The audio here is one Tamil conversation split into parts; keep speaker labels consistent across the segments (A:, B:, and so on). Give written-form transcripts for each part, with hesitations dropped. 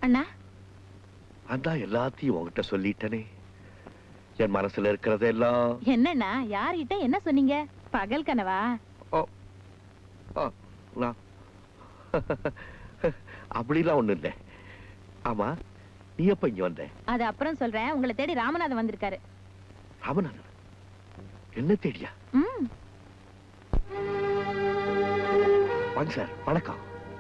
A: அண்ணா
B: அதான் எல்லாத்தையும் உங்ககிட்ட சொல்லிட்டனே. என் மனசுல இருக்கிறதெல்லாம்.
A: என்னண்ணா யார்கிட்ட என்ன சொன்னீங்க? பகல் கனவா?
B: அப்படிலாம் ஒண்ணு இல்ல. ஆமா, நீ எப்ப இங்க வந்த?
A: அது அப்புறம் சொல்றேன். உங்களை தேடி ராமநாதன் வந்திருக்காரு.
B: ராமநாதன் என்ன தேடியா? வாங்க சார். வணக்கம்.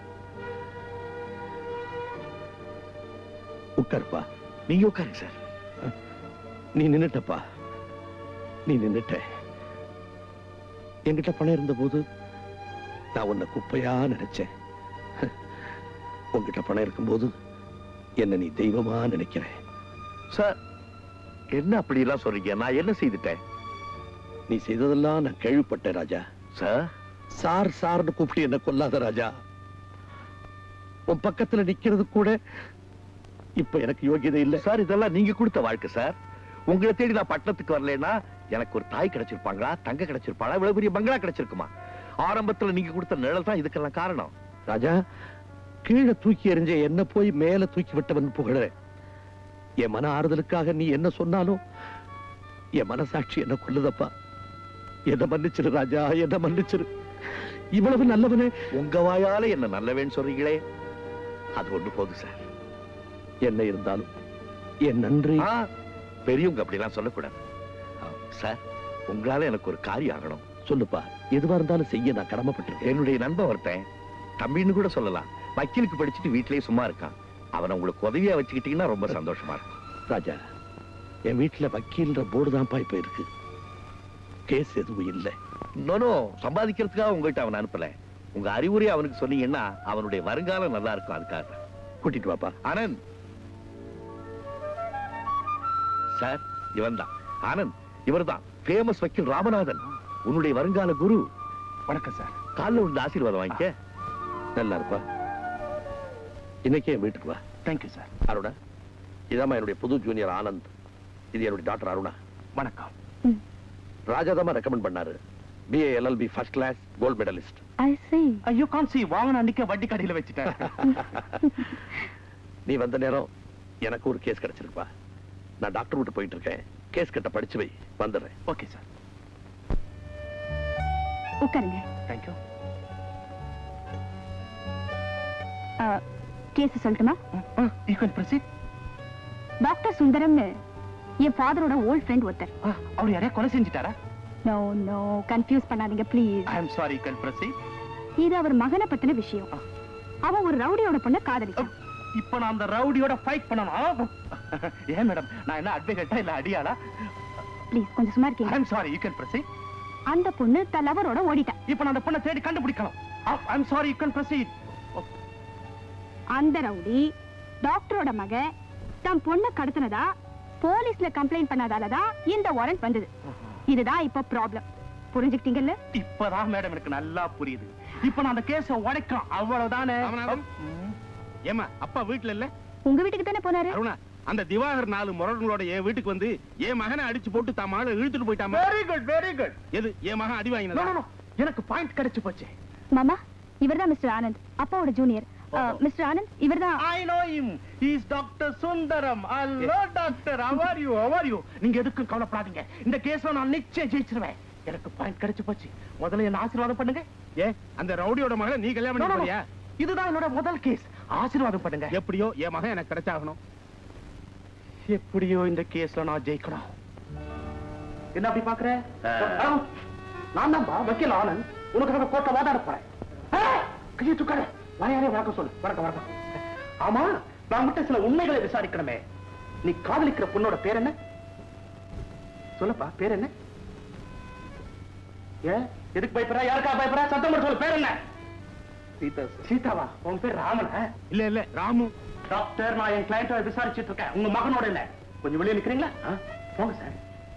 B: உட்காருப்பா. நீங்க உட்காருங்க சார். நீ நின்னுட்டப்பா. நீ நின்னுட்ட. என்கிட்ட பணம் இருந்த போது நான் உன்னை குப்பையா நினைச்சேன். உங்ககிட்ட பணம் இருக்கும்போது என்ன நீ தெய்வமா நினைக்கிற. சார் என்ன அப்படி எல்லாம் சொல்றீங்க? நான் என்ன செய்துட்டேன்? நீ செய்ததெல்லாம் நான் கேள்விப்பட்டேன் ராஜா. சார் சார் சார்னு கூப்பிட்டு என்ன கொல்லாத ராஜா. உன் பக்கத்துல நிக்கிறது கூட இப்ப எனக்கு யோகியதை இல்ல சார். இதெல்லாம் நீங்க கொடுத்த வாழ்க்கை சார். உங்களை தேடி நான் பட்டணத்துக்கு வரலன்னா எனக்கு ஒரு தாய் கிடைச்சிருப்பாங்களா, தங்க கிடைச்சிருப்பாங்களா, இவ்வளவு பெரிய பங்களா கிடைச்சிருக்குமா? ஆரம்பத்துல நீங்க கொடுத்த நிழல் தான் இதுக்கெல்லாம் காரணம். ராஜா, கீழே தூக்கி எறிஞ்ச என்ன போய் மேல தூக்கி விட்டவன் புகழ. என் மன ஆறுதலுக்காக நீ என்ன சொன்னாலும் என் மனசாட்சி என்ன கொல்லுதப்பா. என்ன மன்னிச்சிரு ராஜா, என்ன மன்னிச்சிரு. இவ்வளவு நல்லவனே உங்க வாயால என்ன நல்லவேன்னு சொல்றீங்களே, அது ஒண்ணு போதும் சார். என்ன இருந்தாலும் என் நன்றி. பெரியவங்க அப்படிலாம் சொல்லக்கூடாது சார். உங்களால எனக்கு ஒரு காரியம் ஆகணும். சொல்லுப்பா. எதுவா இருந்தாலும் செய்ய நான் கடமைப்பட்டிருக்கேன். என்னுடைய நண்பன் ஒருத்தன், தம்பின்னு கூட சொல்லலாம், வக்கீலுக்கு படிச்சுட்டு வீட்டிலேயே சும்மா இருக்கான். அவனை உங்களுக்கு உதவியா வச்சுக்கிட்டீங்கன்னா ரொம்ப சந்தோஷமா இருக்கும். ராஜா, என் வீட்டுல வக்கீல்ன்ற போர்டு தான்ப்பா இப்ப இருக்கு. கேஸ் எதுவும் இல்லை. இன்னொன்னும் சம்பாதிக்கிறதுக்காக உங்ககிட்ட அவன் அனுப்பல. உங்க அறிவுரை அவனுக்கு சொன்னீங்கன்னா அவனுடைய வருங்காலம் நல்லா இருக்கும். அதுக்காக கூட்டிட்டு வாப்பா. ஆனந்த் சார், இவன் தான் ஆனந்த். இவர் தான் ஃபேமஸ் வக்கீல் ராமநாதன், உன்னுடைய வருங்கால குரு. வணக்கம் சார். காலைல உள்ள ஆசீர்வாதம் வாங்கிக்க. நல்லா இருப்பா. இன்னைக்கே என் வீட்டுக்கு வா. Thank you sir. அருணா, இதாம்மா என்னுடைய புது ஜூனியர் ஆனந்த். இது என்னுடைய டாக்டர் அருணா. வணக்கம். ராஜாதாமா ரெக்கமெண்ட் பண்ணாரு. BA LLB first class gold medalist.
A: I see.
C: You can't see. வாங்கன அன்னைக்கு வட்டி கடையில வச்சிட்டேன்.
B: நீ வந்த நேரம் எனக்கு ஒரு கேஸ் கிடைச்சிருப்பா. நான் டாக்டர் விட்டு போயிட்டு இருக்கேன். கேஸ் கிட்ட படிச்சு வை, வந்துடுறேன்.
C: Okay sir.
A: உட்காருங்க.
C: Thank you.
A: கேஸ் சொல்லட்டுமா?
C: You can proceed.
A: டாக்டர் சுந்தரம்னு என் ஃபாதரோட ஓல்ட் ஃப்ரெண்ட் ஒருத்தர்.
C: அவர் யாரையா கொலை செஞ்சிட்டாரா?
A: நோ நோ, கன்ஃபியூஸ் பண்ணாதீங்க please.
C: I am sorry. You can proceed.
A: இது அவர் மகனை பத்தின விஷயம். அவன் ஒரு ரவுடியோட பொண்ண காதலிச்சான்.
C: இப்போ நான் அந்த ரவுடியோட ஃபைட் பண்ணணும். ஏன் மேடம், நான் என்ன அட்வொகேட்டா இல்ல அடியாளா?
A: ப்ளீஸ் கொஞ்சம் சும்மா இருக்கீங்க.
C: I am sorry. You can proceed.
A: அந்த பொண்ணு தன் லவரோட ஓடிட்டா.
C: இப்போ நான் அந்த பொண்ணை தேடி கண்டுபிடிக்கணும். I am sorry. You can proceed.
A: அந்த ரவுடி டாக்டரோட மக தன் பொண்ணை கடத்தினதா போலீஸ்ல கம்ப்ளைண்ட் பண்ணாதாலதான் இந்த வாரண்ட் வந்தது. இதுதான் இப்ப ப்ராப்ளம். புரிஞ்சுக்கிட்டீங்கல்ல?
C: இப்பதான் மேடம் எனக்கு நல்லா புரியுது. இப்போ நான் அந்த கேஸ உடைக்கிறேன், அவ்வளவுதானே.
D: ஏமா அப்பா வீட்டுல இல்ல?
A: உங்க வீட்டுக்கு தானே போனாரு.
D: அருணா, அந்த திவாகர் 4 முரடங்களோட என் வீட்டுக்கு வந்து என் மகனை அடிச்சு போட்டு தான் மகளை இழுத்துட்டு போயிட்டாமா.
C: Very good, very good.
D: எது என் மகன் அடி வாங்கினதா?
C: எனக்கு பாயிண்ட் கிடைச்சு போச்சு.
A: மாமா, இவர்தான் மிஸ்டர் ஆனந்த், அப்பாவோட ஜூனியர். மிஸ்டர் ஆனந்த், இவர்தான்.
C: I know him. He is Dr. Sundaram. Hello doctor. How are you? How are you? நீங்க எதுக்கும் கவலைப்படாதீங்க. இந்த கேஸ்ல நான் நிச்சயம் ஜெயிச்சிருவேன். எனக்கு பாயிண்ட் கிடைச்சு போச்சு. முதல்ல என்ன ஆசீர்வாதம் பண்ணுங்க.
D: அந்த ரவுடியோட மகளை நீ கல்யாணம் பண்ணி போறியா?
C: இதுதான் என்னோட முதல் கேஸ். ஆசீர்வாதம் பண்ணுங்க.
D: எப்படியோ என் மகன் எனக்கு கிடைச்சாகணும்.
C: எப்படியோ இந்த கேஸ்ல நான் ஜெயிக்கணும். என்ன அப்படி பாக்குற? நான் தான் வக்கீல் ஆனந்த். உனக்கு கோர்ட்ட வாதாட போறேன். கையை தூக்காத. வரையாரே வணக்கம் சொல்லு. வணக்கம் வணக்கம். ஆமா, நான் மட்டும் சில உண்மைகளை விசாரிக்கணுமே. நீ காதலிக்கிற பொண்ணோட பேர் என்ன? சொல்லப்பா, பேர் என்ன? எதுக்கு பயப்படுற? யாருக்கா பயப்படுற? சத்தம் போட்டு சொல்லு. பேர் என்ன? சீதா. சீதாவா? உன் பேர் ராமன்?
D: இல்ல இல்ல, ராமு.
C: டாக்டர், நான் என் கிளையண்ட விசாரிச்சுட்டு இருக்கேன். உங்க மகனோட இல்ல. கொஞ்சம் வெளியே நிக்கிறீங்களா? போங்க சார்.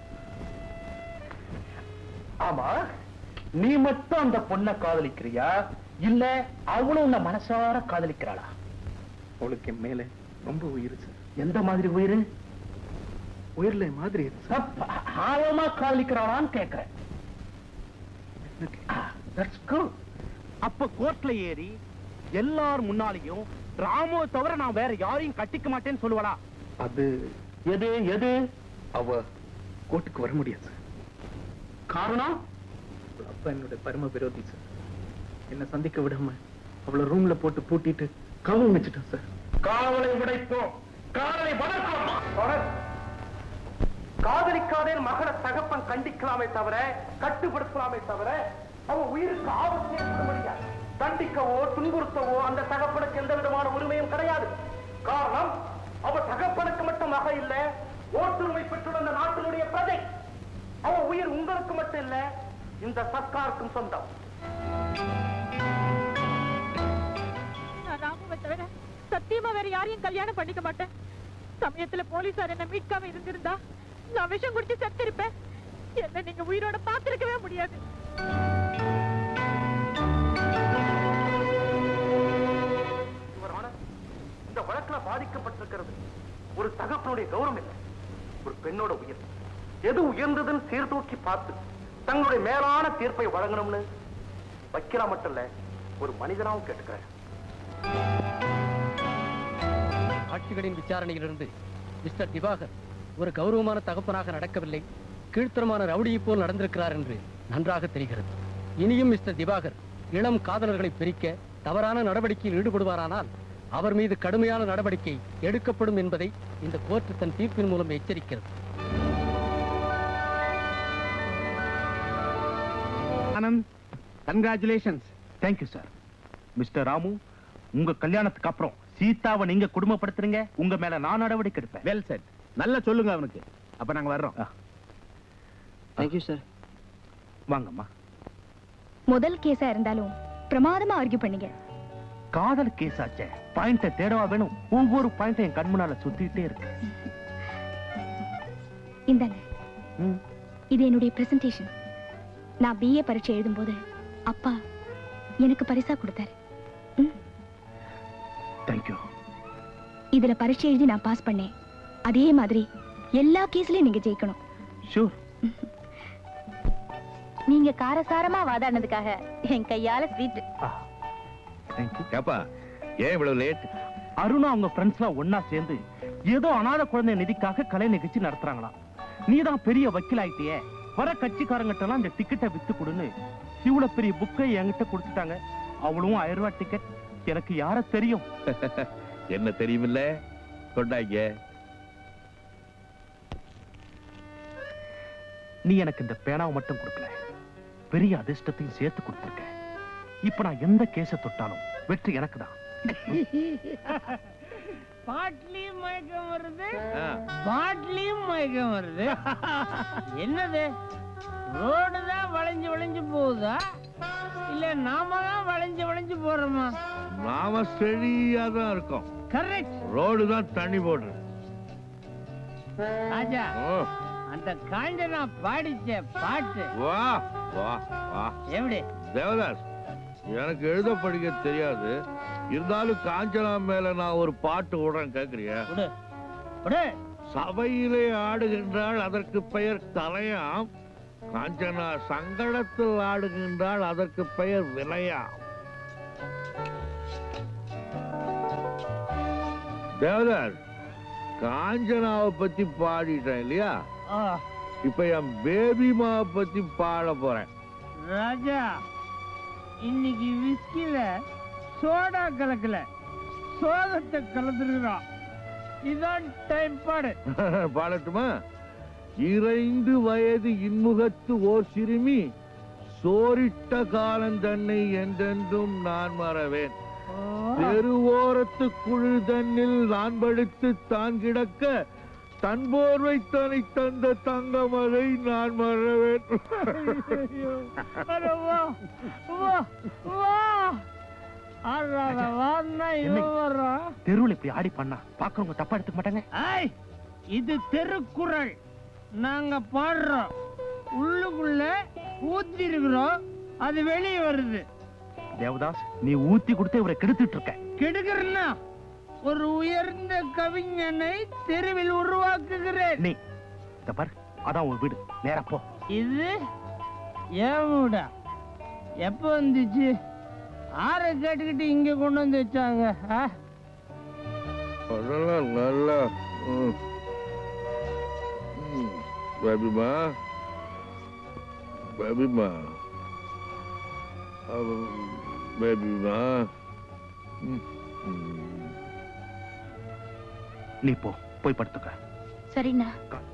C: ஆமா, நீ மட்டும் அந்த பொண்ணை காதலிக்கிறியா இல்ல அவளும் உன்னை மனசார காதலிக்கிறாளா?
D: அவளுக்கு மேல ரொம்ப உயிர் சார்.
C: எந்த மாதிரி உயிர்?
D: உயிர்ல மாதிரி
C: ஆழமா காதலிக்கிறாளான்னு கேக்குறேன். That's good.
D: அப்ப கோர்ட்ல ஏறி
C: எல்லார் முன்னாலையும் ராமோ தவிர நான் வேற யாரையும் கட்டிக்க மாட்டேன்னு சொல்லுவாளா?
B: அது
C: எது எது?
B: அவ கோர்ட்டுக்கு வர முடியாது.
C: காரணம்?
E: அப்பா என்னோட பரம விரோதி சார். என்ன சந்திக்க விடாம அவளை ரூம்ல போட்டு பூட்டிட்டு காவல் வச்சுட்டான் சார்.
C: காவலை உடைப்போம், காவலை வளர்ப்போம். காதலிக்காதே மகளை தகப்பன் கண்டிக்கலாமே தவிர கட்டுப்படுத்தலாமே தவிர அவன் உயிருக்கு ஆபத்து ஏற்பட முடியாது. தண்டிக்கவோ துன்புறுத்தவோ அந்த தகப்பனுக்கு எந்த விதமான உரிமையும் கிடையாது. காரணம், அவ தகப்பனுக்கு மட்டும் மக இல்ல, ஓட்டுரிமை பெற்றுள்ள அந்த நாட்டினுடைய பிரஜை. அவ உயிர் உங்களுக்கு மட்டும் இல்ல, இந்த சர்க்காருக்கும் சொந்தம்.
F: நான் ராமுவை தவிர சத்தியமா வேற யாரையும் கல்யாணம் பண்ணிக்க மாட்டேன். சமயத்துல போலீசார் என்ன மீட்காம இருந்திருந்தா நான் விஷம் குடிச்சு செத்திருப்பேன். என்ன நீங்க உயிரோட பார்த்திருக்கவே முடியாது.
C: இந்த வழக்குல பாதிக்கப்பட்டிருக்கிறது ஒரு தகப்பனுடைய கௌரவம் இல்லை, ஒரு பெண்ணோட உயிர். எது உயர்ந்ததுன்னு சீர்தூக்கி பார்த்து தங்களுடைய மேலான தீர்ப்பை வழங்கணும்னு வக்கீலா மட்டும் இல்ல, ஒரு மனிதனாவும் கேட்டுக்கிறேன்.
G: ஆட்சிகளின் விசாரணையிலிருந்து மிஸ்டர் திவாகர் ஒரு கௌரவமான தகப்பனாக நடக்கவில்லை, கீழ்த்தரமான ரவுடியை போல் நடந்திருக்கிறார் என்று நன்றாக தெரிகிறது. இனியும் மிஸ்டர் திவாகர் இளம் காதலர்களை பிரிக்க தவறான நடவடிக்கையில் ஈடுபடுவாரானால் அவர் மீது கடுமையான நடவடிக்கை எடுக்கப்படும் என்பதை இந்த கோர்ட் தன் தீர்ப்பின் மூலம் எச்சரிக்கிறது.
C: Anand, congratulations. Thank you sir. Mister Ramu, உங்க கல்யாணத்துக்கு அப்புறம் சீதாவை நீங்க குடும்பப்படுத்துறீங்க, உங்க மேல நான் நடவடிக்கை எடுப்பேன். Well said. நல்லா சொல்லுங்க அவனுக்கு. அப்ப நாங்க வர்றோம்.
E: Thank you sir.
C: வாங்கம்மா.
A: முதல் கேஸா இருந்தாலும் பிரமாதமா ஆர்கியூ பண்ணீங்க.
C: காதல் கேஸ் ஆச்சே, பாயிண்ட தேடவா வேணும்? ஒவ்வொரு பாயிண்டையும் என் கண் முன்னால சுத்திட்டே இருக்கு.
A: இந்தாங்க, இது என்னுடைய பிரசன்டேஷன். நான் BA பரீட்சை எழுதும்போது அப்பா எனக்கு பரிசா கொடுத்தாரு.
C: தேங்க்யூ.
A: இதுல பரீட்சை எழுதி நான் பாஸ் பண்ணேன். அதே மாதிரி எல்லா கேஸ்லயும் நீங்க ஜெயிக்கணும்.
C: ஷூர்.
F: நீங்க காரசாரமா வாதாடினதுக்காக என் கையால ஸ்வீட்.
C: தேங்க்யூ.
B: ஏப்பா ஏன் இவ்வளவு லேட்?
C: அருணா அவங்க ஃப்ரெண்ட்ஸ்லாம் ஒன்னா சேர்ந்து ஏதோ அநாத குழந்தை நிதிக்காக கலை நிகழ்ச்சி நடத்துறாங்களாம். நீதான் பெரிய வக்கீல் ஆயிட்டியே, வர கட்சிக்காரங்கிட்ட இந்த டிக்கெட்டை வித்து கொடுன்னு இவ்வளவு பெரிய புக்கை என்கிட்ட கொடுத்துட்டாங்க. அவளும் 1000 ரூபாய் டிக்கெட். எனக்கு யார தெரியும்?
B: என்ன தெரியுமில்ல, கொண்டாங்க.
C: நீ எனக்கு இந்த பேனாவை மட்டும் கொடுக்கல, பெரிய அதிர்ஷ்டத்தையும் சேர்த்து கொடுத்திருக்க. இப்ப நான் எந்த கேஸ தொட்டாலும் வெற்றி எனக்கு தான்.
H: பாட்லியும் மயக்கம் வருது, பாட்லியும் மயக்கம் வருது. என்னது, ரோடு தான் வளைஞ்சு வளைஞ்சு போகுதா இல்ல நாம தான் வளைஞ்சு வளைஞ்சு போறோமா?
B: நாம ஸ்டெடியா தான் இருக்கோம்.
H: கரெக்ட்.
B: ரோடு தான் தண்ணி போடுற.
H: ராஜா, அந்த காஞ்சனா பாடிச்ச பாட்டு
B: வா வா வா.
H: எப்படி?
B: தேவதாஸ், எனக்கு எழுத படிக்க தெரியாது, இருந்தாலும் காஞ்சனா மேல நான் ஒரு பாட்டு விடுறேன், கேக்குறியா? சபையிலே ஆடுகின்றாள், அதற்கு பெயர் கலையாம். காஞ்சனா சங்கடத்தில் ஆடுகின்றாள், அதற்கு பெயர் விலையாம். தேவதாஸ், காஞ்சனாவை பத்தி பாடிட்டேன் இல்லையா? இப்ப என் பேபிமாவை பத்தி பாட போறேன்.
H: ராஜா, இன்னைக்கு விஸ்கில சோடா கலக்கல, சோதத்தை கலந்துருக்கான். இதான் டைம். பாடு.
B: பாடட்டுமா? 2 வயது இன்முகத்து ஓர் சிறுமி, சோரிட்ட காலம் தன்னை என்றென்றும் நான் மறவேன். தெருவோரத்து குழு தன்னில் நான் படுத்து தான் கிடக்க, தன் போர்வை தனி தந்த தங்கமலை நான் மறவேன்.
C: தெருவில் இப்படி ஆடி பண்ணா பாக்குறவங்க தப்பா எடுத்துக்க மாட்டாங்க.
H: இது தெருக்குறள், நாங்க பாடுறோம், உள்ளுக்குள்ள ஊத்தி இருக்கிறோம், அது வெளியே வருது.
C: தேவதாஸ், நீ ஊத்தி கொடுத்து இவரை கெடுத்துட்டு இருக்க.
H: கெடுக்கிறன்னா ஒரு உயர்ந்த கவிஞனை தெருவில் உருவாக்குகிறேன்.
C: நீ பாரு, அதான் உன் வீடு, நேரா போ.
H: இது ஏன் வீடா? எப்ப வந்துச்சு? யாரை கேட்டுக்கிட்டு இங்க கொண்டு வந்து வச்சாங்க?
D: அதெல்லாம் நல்லா பேபிமா பேபிமா பேபிமா
C: நீ போய் படுத்துக்க.
A: சரிண்ணா.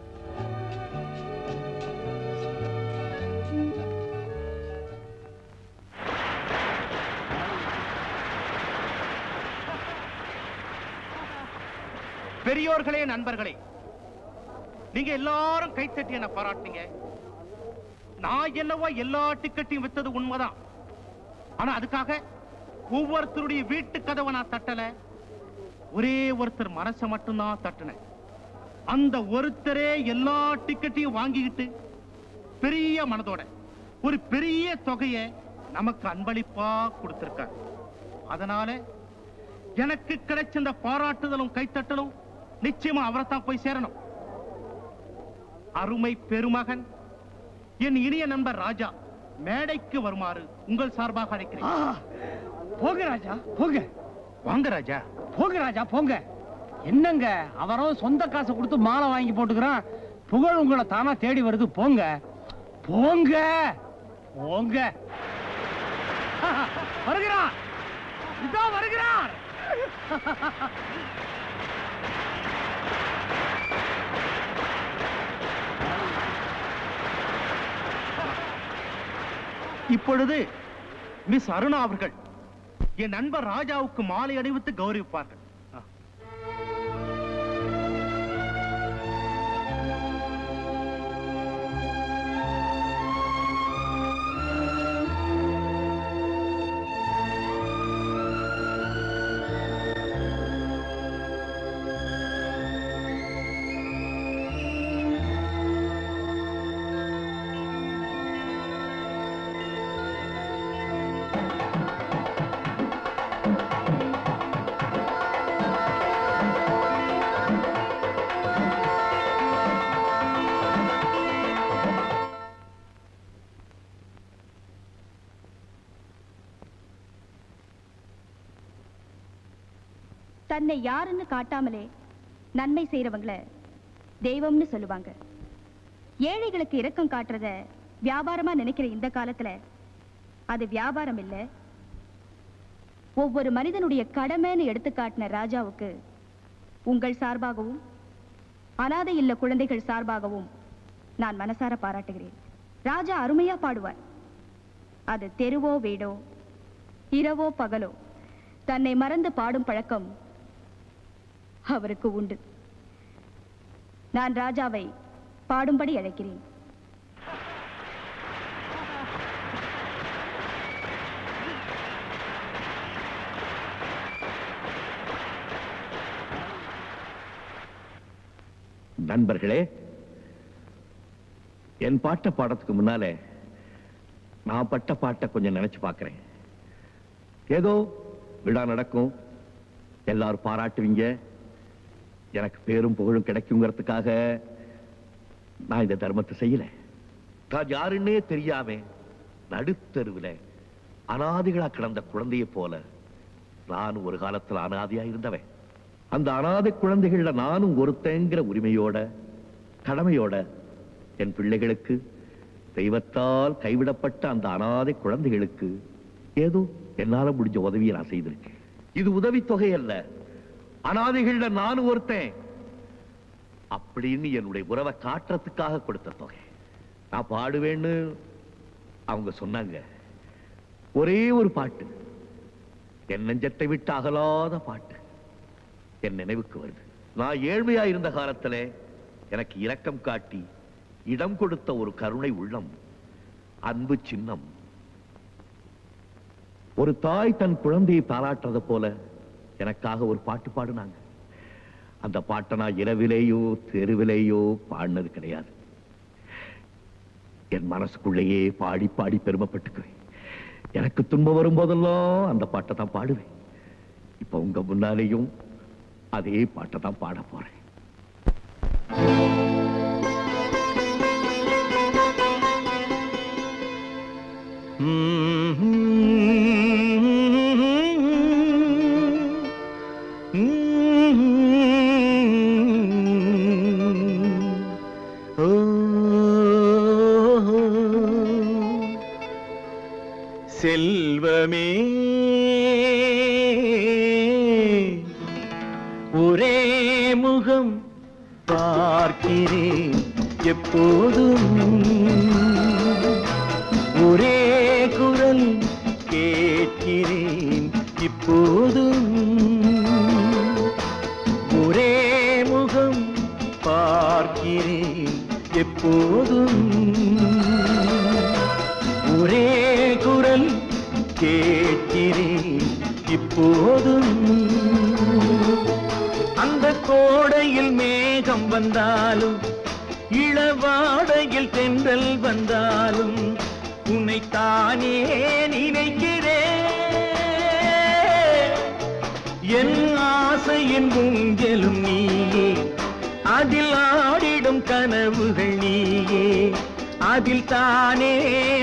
C: பெரியோர்களே, நண்பர்களே, நீங்க எல்லாரும் கைத்தட்டி என்ன பாராட்டுங்க. நான் என்னவோ எல்லா டிக்கெட்டையும் வித்தது உண்மைதான். ஆனா அதுக்காக ஒவ்வொருத்தருடைய வீட்டு கதவை நான் தட்டல. ஒரே ஒருத்தர் மனசை மட்டும்தான் தட்டின. அந்த ஒருத்தரே எல்லா டிக்கெட்டையும் வாங்கிக்கிட்டு பெரிய மனதோட ஒரு பெரிய தொகையை நமக்கு அன்பளிப்பா கொடுத்திருக்கார். அதனால எனக்கு கிடைச்ச இந்த பாராட்டுதலும் கைத்தட்டலும் நிச்சயமா அவரைத்தான் போய் சேரணும். அருமை பெருமகன் என் இனிய நண்பர் ராஜா மேடைக்கு வருமாறு உங்கள் சார்பாக அழைக்கிறேன்.
H: போங்க ராஜா, போங்க.
C: வாங்க ராஜா.
H: போங்க ராஜா, போங்க. என்னங்க அவரும் சொந்த காசை கொடுத்து மாலை வாங்கி போட்டுக்கிறான். புகழ் உங்களை தானா தேடி வருது. போங்க போங்க போங்க. வருகிறார், இதோ வருகிறார்.
C: இப்பொழுது மிஸ் அருணா அவர்கள் என் நண்பர் ராஜாவுக்கு மாலை அணிவித்து கௌரவிப்பார்கள்.
A: தன்னை யாருன்னு காட்டாமலே நன்மை செய்யறவங்கள தெய்வம்னு சொல்லுவாங்க. ஏழைகளுக்கு இரக்கம் காட்டுறத வியாபாரமா நினைக்கிற இந்த காலத்துல அது வியாபாரம் இல்ல, ஒவ்வொரு மனிதனுடைய கடமைன்னு எடுத்து காட்டின ராஜாவுக்கு உங்கள் சார்பாகவும் அனாதை இல்ல குழந்தைகள் சார்பாகவும் நான் மனசார பாராட்டுகிறேன். ராஜா அருமையா பாடுவார். அது தெருவோ வீடோ இரவோ பகலோ தன்னை மறந்து பாடும் பழக்கம் அவருக்கு உண்டு. நான் ராஜாவை பாடும்படி அழைக்கிறேன்.
B: நண்பர்களே, என் பாட்டை பாடத்துக்கு முன்னாலே நான் பட்ட பாட்டை கொஞ்சம் நினைச்சு பார்க்கிறேன். ஏதோ விழா நடக்கும், எல்லாரும் பாராட்டுவீங்க, எனக்கு பேரும் புகழும் கிடைக்குங்கிறதுக்காக நான் இந்த தர்மத்தை செய்யல. நான் யாருன்னே தெரியாம நடுத்தருவில் அனாதிகளா கிடந்த குழந்தையை போல நான் ஒரு காலத்தில் அனாதியா இருந்தவன். அந்த அனாதை குழந்தைகள்ல நானும் ஒருத்தங்கிற உரிமையோட கடமையோட என் பிள்ளைகளுக்கு, தெய்வத்தால் கைவிடப்பட்ட அந்த அனாதை குழந்தைகளுக்கு ஏதோ என்னால முடிஞ்ச உதவியை நான் செய்திருக்கேன். இது உதவித்தொகை அல்ல, அனாதைகள்ல நானும் ஒருத்தன் அப்படின்னு என்னுடைய உறவை காட்டுறதுக்காக கொடுத்த தொகை. நான் பாடுவேன்னு அவங்க சொன்னாங்க. ஒரே ஒரு பாட்டு, என் நெஞ்சத்தை விட்டு அகலாத பாட்டு என் நினைவுக்கு வருது. நான் ஏழ்மையா இருந்த காலத்துல எனக்கு இரக்கம் காட்டி இடம் கொடுத்த ஒரு கருணை உள்ளம், அன்பு சின்னம். ஒரு தாய் தன் குழந்தையை தாளாட்டுறது போல எனக்காக ஒரு பாட்டு பாடுனாங்க. அந்த பாட்டை நான் இரவிலேயோ தெருவிலேயோ பாடினது கிடையாது. என் மனசுக்குள்ளேயே பாடி பாடி பெருமைப்பட்டுக்குவேன். எனக்கு துன்பம் வரும்போதெல்லாம் அந்த பாட்டை தான் பாடுவேன். இப்ப உங்க முன்னாலேயும் அதே பாட்டை தான் பாட போறேன். Mm-hmm.
I: செல்வமே ஒரே முகம் பார்க்கிறேன் எப்போதும் ஒரே குரல் கேட்கிறேன் இப்போதும் ஒரே முகம் பார்க்கிறேன் எப்போதும் ஒரே குரல் கேட்கிறேன் இப்போதும் அந்த கோடையில் மேகம் வந்தாலும் இளவாடையில் தென்றல் வந்தாலும் உன்னைத்தானே நினைக்கிறேன் என் ஆசையின் ஊஞ்சலும் நீயே அதில் ஆடிடும் கனவுகள் நீயே அதில் தானே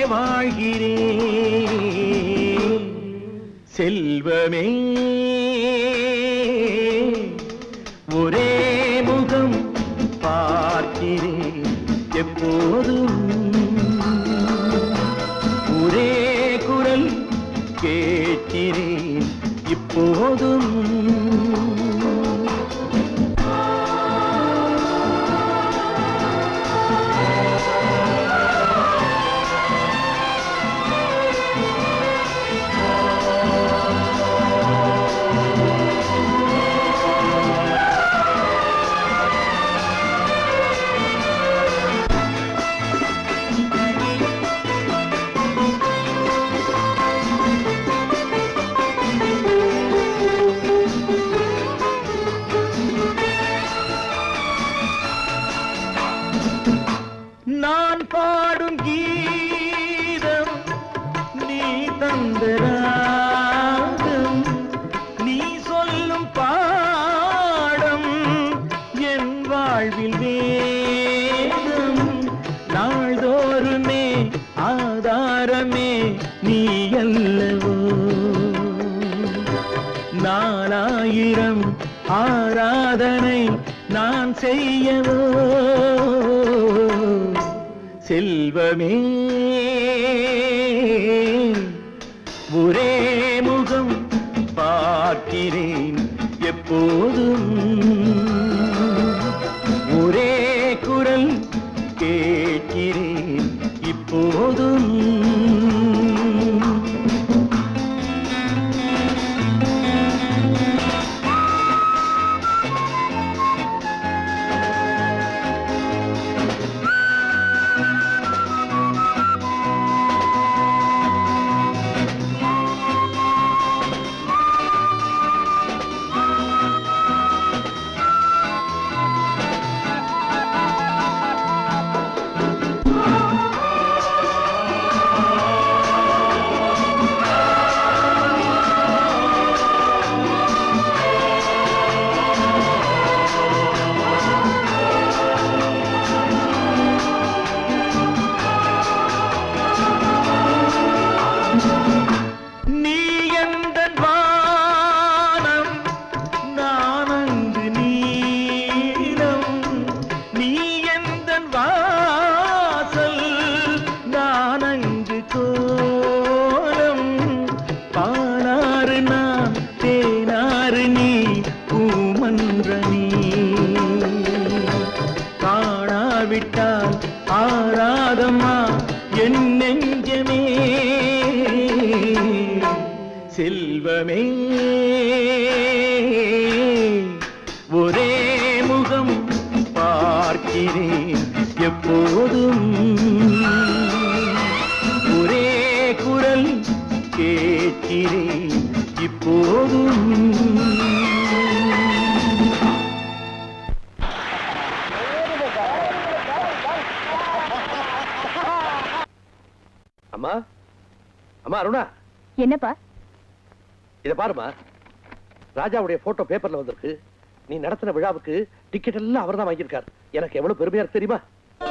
I: வாழ்கிறேன் செல்வமே ஒரே முகம் பார்க்கிறேன் எப்போதும் ஒரே குரல் கேட்கிறேன் இப்போதும் நான் பாடும் கீதம் நீ தந்த ராகம் நீ சொல்லும் பாடம் என் வாழ்வில் வேதம் நாள்தோறுமே ஆதாரமே நீ அல்லவோ நாலாயிரம் ஆராதனை நான் செய்யவோ செல்வமே ஒரே முகம் பார்க்கிறேன் எப்போதும் ஒரே குரல் கேட்கிறேன் இப்போதும் ஆராதம்மா என் நெஞ்சமே செல்வமே ஒரே முகம் பார்க்கிறேன் எப்போதும் ஒரே குரல் கேட்கிறேன் இப்போதும்
B: அம்மா அம்மா அருணா
A: என்னப்பா
B: இத பாருமா ராஜாவுடைய போட்டோ பேப்பர்ல வந்திருக்கு நீ நடத்தின விழாவுக்கு டிக்கெட் எல்லாம் அவர் தான் வாங்கியிருக்கார் எனக்கு எவ்வளவு பெருமையா இருக்கு தெரியுமா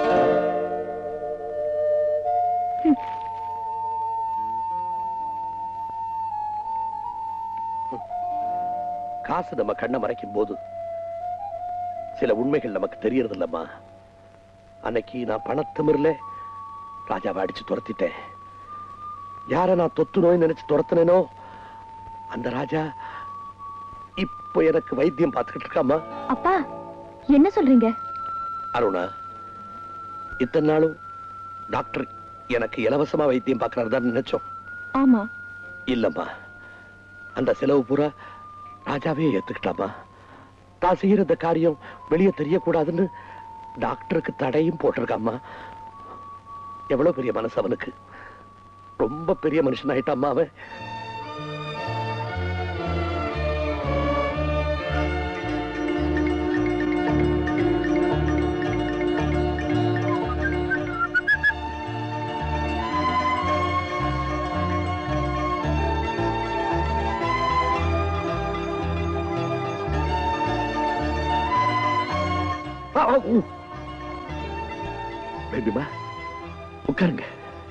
B: காசு நம்ம கண்ணை மறைக்கும் போது சில உண்மைகள் நமக்கு தெரியறது இல்லம்மா அன்னைக்கு நான் பணத்திமிர்ல ராஜாவை அடிச்சு துரத்திட்டேன் யார நான் தொத்து நோய் நினைச்சு துரத்துனேனோ அந்த ராஜா இப்ப எனக்கு வைத்தியம் பார்த்துக்கிட்டு இருக்காமா.
A: அப்பா என்ன சொல்றீங்க?
B: அருணா, இத்தனை நாளும் டாக்டர் எனக்கு இலவசமா வைத்தியம் பார்க்கறாருதான் நினைச்சோம்.
A: ஆமா.
B: இல்லம்மா, அந்த செலவு பூரா ராஜாவே ஏத்துக்கிட்டாமா. தான் செய்யற இந்த காரியம் வெளியே தெரியக்கூடாதுன்னு டாக்டருக்கு தடையும் போட்டிருக்காமா. எவ்வளவு பெரிய மனசு அவனுக்கு. ரொம்ப பெரிய மனுஷன் ஆயிட்டாமா அவன். பேபிமா உட்காருங்க.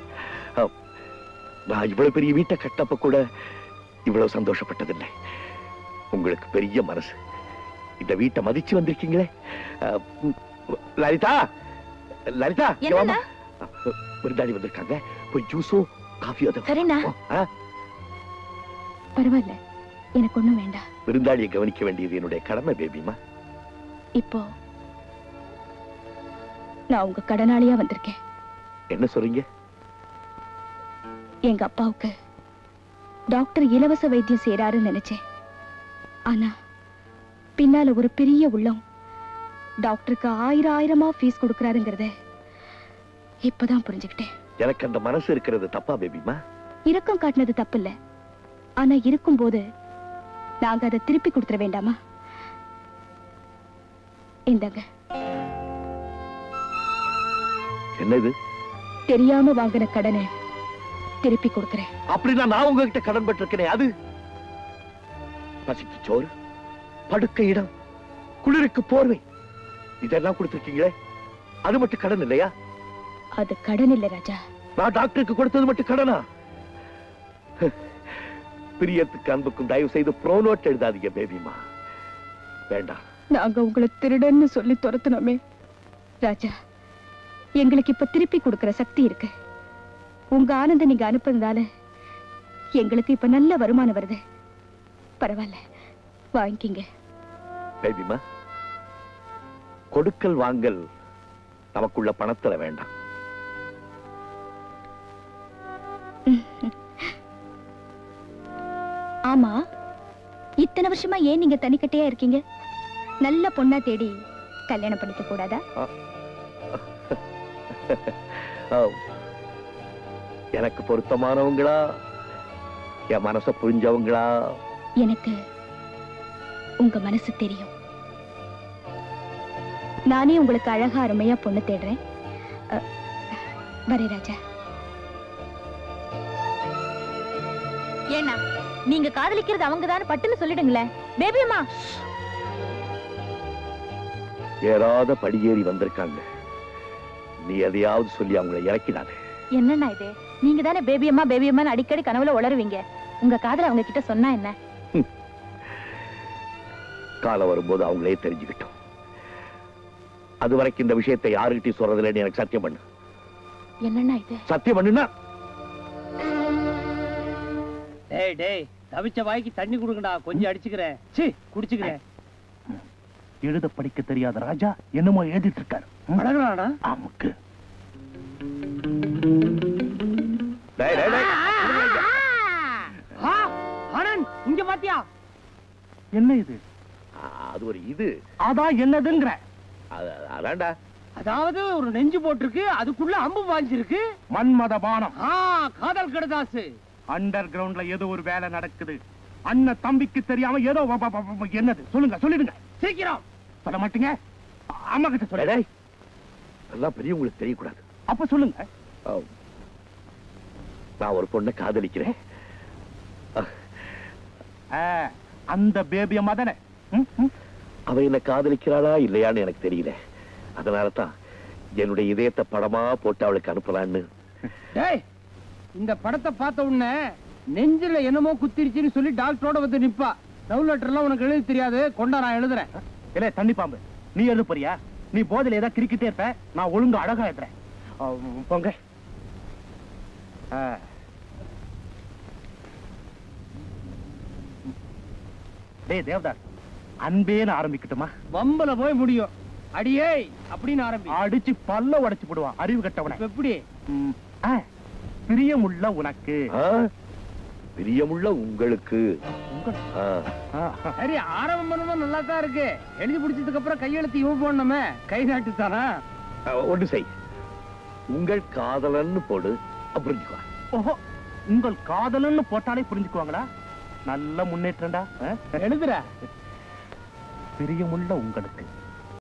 B: நான் இவ்வளவு பெரிய வீட்டை கட்டப்ப கூட இவ்வளவு சந்தோஷப்பட்டதில்லை. உங்களுக்கு பெரிய மனசு. இந்த வீட்டை மதிச்சு வந்திருக்கீங்களே. லலிதா, லலிதா விருந்தாளி வந்திருக்காங்க. போய் ஜூஸோ காஃபியோ
A: சரிண்ணா. பரவாயில்ல, எனக்கு ஒண்ணும் வேண்டாம்.
B: விருந்தாளியை கவனிக்க வேண்டியது என்னுடைய கடமை பேபிமா.
A: இப்போ நான் உங்க கடனாளியா வந்திருக்கேன்.
B: என்ன சொல்றீங்க?
A: எங்க அப்பாவுக்கு டாக்டர் இலவச வைத்தியம் செய்யறாருன்னு நினைச்சேன். ஆனா பின்னால ஒரு பெரிய உள்ளம் டாக்டருக்கு ஆயிரமா ஃபீஸ் கொடுக்கறாருங்கிறத இப்பதான் புரிஞ்சுக்கிட்டேன்.
B: எனக்கு அந்த மனசு இருக்கிறது தப்பா பேபிமா?
A: இரக்கம் காட்டினது தப்பு இல்ல. ஆனா இருக்கும் போது நாங்க அதை திருப்பி கொடுத்துட வேண்டாமா? இந்தாங்க.
B: என்னது?
A: தெரியாம வாங்கின கடனை திருப்பி கொடுக்கிறேன்.
B: அப்படின்னா நான் உங்ககிட்ட கடன் பட்டிருக்கேன். அது பசிக்கு சோறு, படுக்க இடம், குளிருக்கு போர்வை, இதெல்லாம் கொடுத்திருக்கீங்களே, அது மட்டும் கடன் இல்லையா?
A: அது கடன் இல்ல ராஜா.
B: நான் டாக்டருக்கு கொடுத்தது மட்டும் கடனா? பிரியத்துக்கு அன்புக்கும் தயவு செய்து ப்ரோனோட் எழுதாதீங்க பேபிமா. வேண்டாம்.
A: நாங்க உங்களை திருடன்னு சொல்லி துரத்துனோமே ராஜா, எங்களுக்கு இப்ப திருப்பி கொடுக்கிற சக்தி இருக்கு. உங்க ஆனந்தம் நீங்க அனுப்புறதால எங்களுக்கு இப்ப நல்ல வருமானம் வருது. பரவாயில்ல, வாங்கிக்கிங்க.
B: பேபிமா, கொடுக்கல் வாங்கல் நமக்குள்ள பணத்துல வேண்டாம்.
A: ஆமா, இத்தனை வருஷமா ஏன் நீங்க தனிக்கட்டையா இருக்கீங்க? நல்ல பொண்ணா தேடி கல்யாணம் பண்ணிக்க கூடாதா?
B: எனக்கு பொருத்தமானவங்களா, என் மனச புரிஞ்சவங்களா?
A: எனக்கு உங்க மனசு தெரியும். நானே உங்களுக்கு அழகா அருமையா பொண்ணு தேடுறேன். வரே ராஜா. ஏன்னா நீங்க காதலிக்கிறது அவங்கதான் பட்டுன்னு சொல்லிடுங்களேன். பேபி அம்மா
B: ஏறாத படியேறி வந்திருக்காங்க. நீ எதையாவது சொல்லி அவங்களை இறக்கினாங்க.
A: என்னன்னா இது? நீங்க தானே பேபி அம்மான்னு அடிக்கடி கனவுல உளருவீங்க. உங்க காதல அவங்க கிட்ட சொன்னா என்ன?
B: காலம் வரும்போது அவங்களே தெரிஞ்சுக்கிட்டோம். அது வரைக்கும் இந்த விஷயத்தை யாருக்கிட்டையும் சொல்றதில்லைன்னு எனக்கு சத்தியம் பண்ணு.
A: என்னன்னா இது?
B: சத்தியம் பண்ணுனா?
H: டேய் டேய், தவிச்ச வாய்க்கு தண்ணி குடுங்கடா, கொஞ்சம் அடிச்சுக்கிறேன். சீ, குடிச்சுக்கிறேன்.
C: எழுத படிக்க தெரியாத ராஜா என்னமோ எழுதிட்டு இருக்காரு.
H: அழகாடா
C: ஆமுக்கு. ஆனந்த், இங்க பாத்தியா? என்ன இது?
B: அது ஒரு இது.
C: அதான் என்னதுங்கிற?
B: அதான்டா.
H: அதாவது ஒரு நெஞ்சு போட்டிருக்கு, அதுக்குள்ள அம்பு பாஞ்சிருக்கு.
C: மன்மத பானம்.
H: காதல் கடுதாசு.
C: அண்டர் கிரவுண்ட்ல ஏதோ ஒரு வேலை நடக்குது. அண்ணன் தம்பிக்கு தெரியாம ஏதோ என்னது சொல்லுங்க, சொல்லிடுங்க சீக்கிரம். சொல்ல மாட்டீங்க? அம்மா கிட்ட சொல்ல.
B: எல்லாம் பெரியவங்களுக்கு தெரியக்கூடாது.
C: அப்ப சொல்லுங்க.
B: நான் ஒரு பொண்ணை காதலிக்கிறேன்.
C: அந்த பேபி அம்மா தானே?
B: அவ என்ன காதலிக்கிறாளா இல்லையான்னு எனக்கு தெரியல. அதனாலதான் என்னுடைய இதயத்தை படமா போட்டு அவளுக்கு அனுப்பலான்னு.
H: இந்த படத்தை பார்த்த உடனே நெஞ்சில என்னமோ குத்திருச்சுன்னு சொல்லி டாக்டரோட வந்து நிப்பா. லவ் லெட்டர் எல்லாம் உனக்கு எழுத தெரியாது, கொண்டா நான் எழுதுறேன்.
C: இல்ல தண்ணி பாம்பு, நீ எழுத போறியா? நீ போதில ஏதாவது கிரிக்கிட்டே இருப்ப, நான் ஒழுங்கா அழகா எழுதுறேன். போங்க. டேய் தேவதாஸ், அன்பேன்னு ஆரம்பிக்கட்டுமா?
H: வம்பல போய் முடியும். அடியே அப்படின்னு ஆரம்பி.
C: அடிச்சு பல்ல உடைச்சு போடுவான் அறிவு கட்டவன.
H: எப்படி?
C: பிரியமுள்ள உனக்கு.
B: பிரியமுள்ள உங்களுக்கு.
H: சரி, ஆரம்பம் பண்ணும்போது நல்லா தான் இருக்கு. எழுதி பிடிச்சதுக்கு அப்புறம் கையெழுத்து இவ போடணுமே, கை நாட்டு தானா?
B: ஒன்று செய், உங்கள் காதலன்னு போடு, புரிஞ்சுக்குவா.
C: ஓஹோ, உங்கள் காதலன்னு போட்டாலே புரிஞ்சுக்குவாங்களா? நல்ல முன்னேற்றம்டா.
H: எழுதுற.
C: பிரியமுள்ள உங்களுக்கு.